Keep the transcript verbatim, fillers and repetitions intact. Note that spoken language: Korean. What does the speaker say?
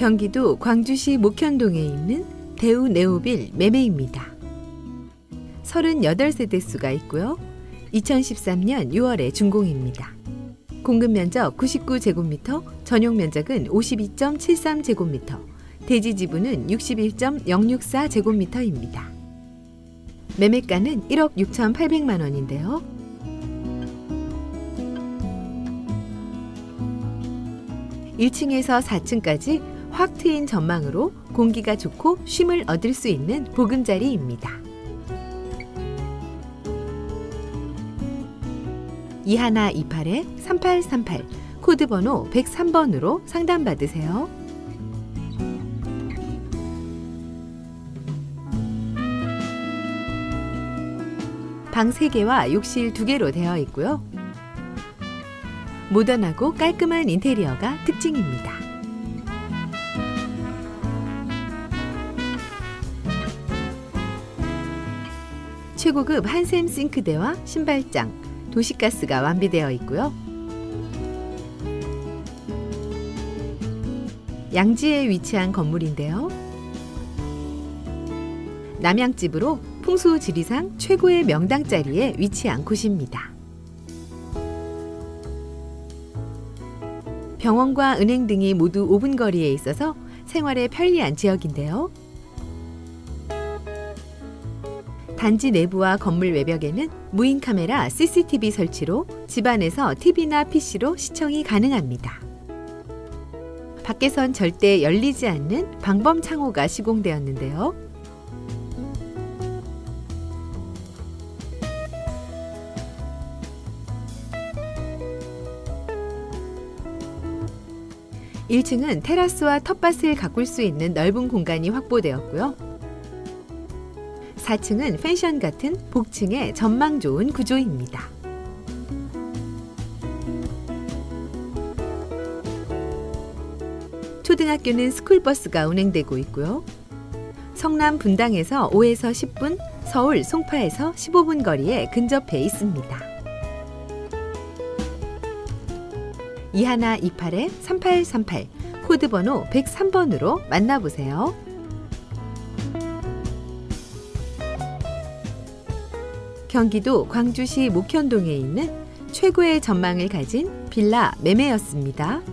경기도 광주시 목현동에 있는 대우 네오빌 매매입니다. 서른여덟 세대 수가 있고요. 이천십삼 년 유월에 준공입니다. 공급 면적 구십구 제곱미터, 전용 면적은 오십이 점 칠삼 제곱미터, 대지 지분은 육십일 점 영육사 제곱미터입니다. 매매가는 일억 육천팔백만 원인데요. 일 층에서 사 층까지 확 트인 전망으로 공기가 좋고 쉼을 얻을 수 있는 보금자리입니다. 이일 이팔 삼팔삼팔 코드번호 백삼 번으로 상담받으세요. 방 세 개와 욕실 두 개로 되어 있고요. 모던하고 깔끔한 인테리어가 특징입니다. 최고급 한샘 싱크대와 신발장, 도시가스가 완비되어 있고요. 양지에 위치한 건물인데요. 남양집으로 풍수지리상 최고의 명당 자리에 위치한 곳입니다. 병원과 은행 등이 모두 오 분 거리에 있어서 생활에 편리한 지역인데요. 단지 내부와 건물 외벽에는 무인 카메라 씨씨티비 설치로 집안에서 티비나 피시로 시청이 가능합니다. 밖에선 절대 열리지 않는 방범 창호가 시공되었는데요. 일 층은 테라스와 텃밭을 가꿀 수 있는 넓은 공간이 확보되었고요. 사 층은 펜션 같은 복층의 전망 좋은 구조입니다. 초등학교는 스쿨버스가 운행되고 있고요. 성남 분당에서 오에서 십 분, 서울 송파에서 십오 분 거리에 근접해 있습니다. 이일 이팔 삼팔삼팔 코드번호 백삼 번으로 만나보세요. 경기도 광주시 목현동에 있는 최고의 전망을 가진 빌라 매매였습니다.